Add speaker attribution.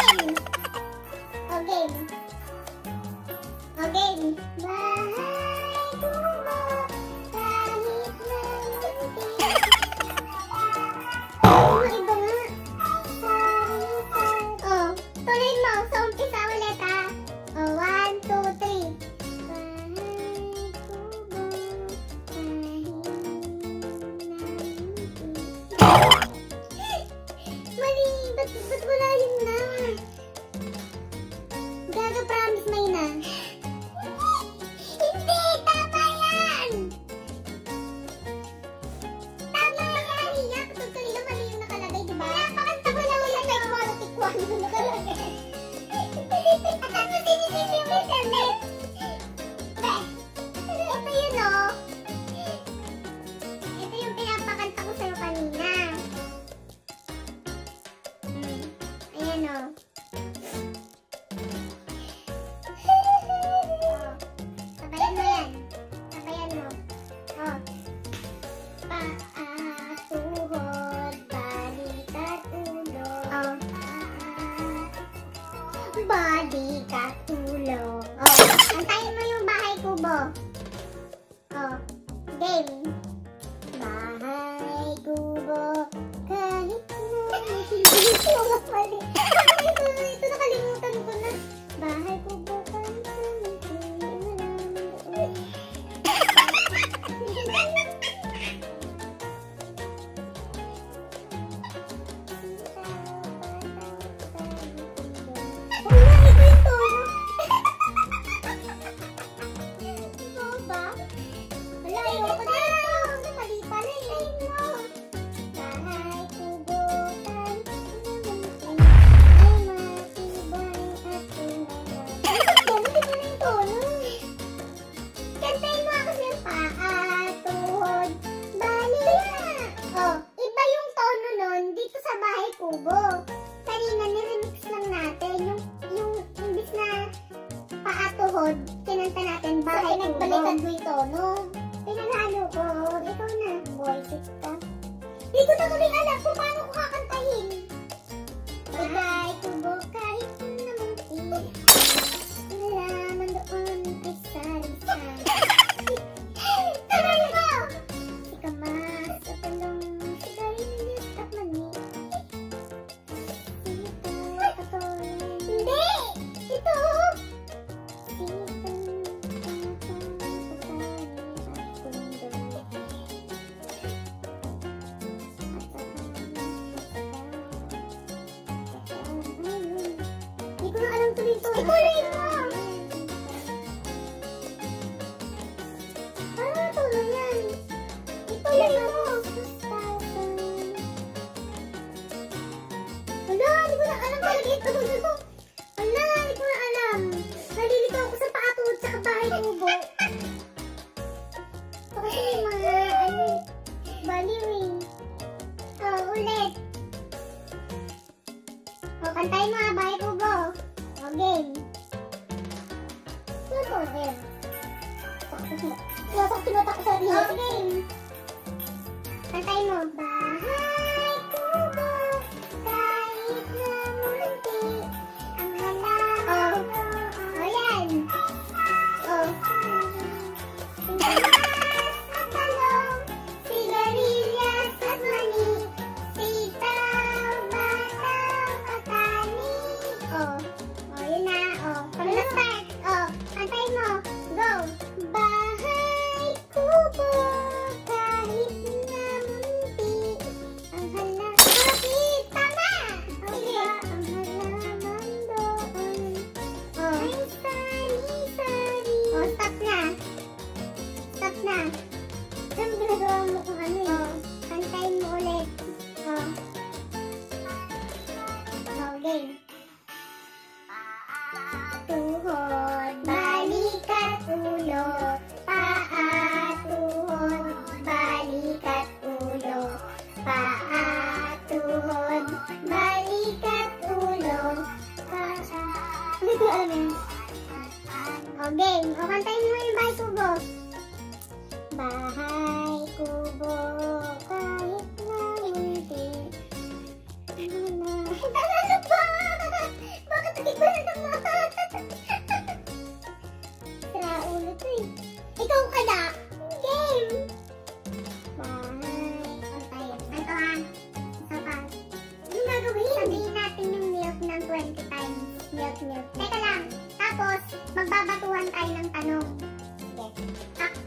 Speaker 1: game! O, game. O, game. Bahay kubo, kahit na munti. Iba nga. O, tuloy mo. Sa umpisa ulit, ha? O, 1, 2, 3. Mali, ba't wala yun na? Gaga, promise may na. Hindi, tama yan! Tama yan! Iya, patod kanila mali yung nakalagay, diba? Napakanta ko lang wala na quality one yung nakalagay. At ano sinisisi yung internet? Ito yun, oh. Ito yung pinapakanta ko sa'yo kanina. Ayan, oh. Sabayan mo yan. Sabayan mo. Oh. Paa, tuhod, balikat, ulo. Oh. Balikat, ulo. Oh. Antayin mo yung bahay kubo. Oh. Game. Bahay kubo, kahit na yung mali. Ito nakalimutan ko na. Bahay kubo, kahit na kubo. Kanina niremix lang natin yung imbis na paatuhod, kinanta natin bahay kubo. Nagbalikan mo ito, no? Pinanalo ko. Ikaw na, voices ka. Di ko na kami alam kung paano ko kakantahin. Bahay kubo kahit na munti. Nalaman doon ay sari-sari. Tanalo ko! Si Kamas sa talong, si Garinilius at mani. Hindi! Ito! Hindi ko na alam tuloy ito. Ituloy mo! Ano tuloy yan? Ituloy mo! Wala, hindi ko na alam talaga ito. Wala, hindi ko na alam. Nalilito ako sa paatuhod sa bahay kubo. Ito kasi may mga, baliwing. Oh, ulit. Oh, kantayin mo bahay kubo. Oh, game. Ano to, game? Sinutak ko sa rin. Oh, game. Kantayin mo. Bahay kubo. Kahit na munti. Ang halaman. Oh, yan. Oh. At talong. Sigarilyas at mani. Sitaw, bataw, patani. Oh. Oh, yun na. Oh. Pag na-start. Oh. Kantayin mo. Go. Bahay kubo. Kahit na munti. Ang halaman. Bakit? Tama! Okay. Ang halaman doon. Oh. Ay, sari-sari. Oh, stop na. Stop na. Saan ginagawa mo kung ano eh? Oh. Kantayin mo ulit. Oh. Oh, game. Tuhod, balikat, ulo. Paa, tuhod, balikat, ulo. Paa, tuhod, balikat, ulo. Paa. Hindi ko alam yun. O, game. O, kantayin mo yung bahay kubo. Bahay kubo, kahit na munti. Ano ba? Milk. Teka lang. Tapos, magbabatuhan tayo ng tanong. Sige.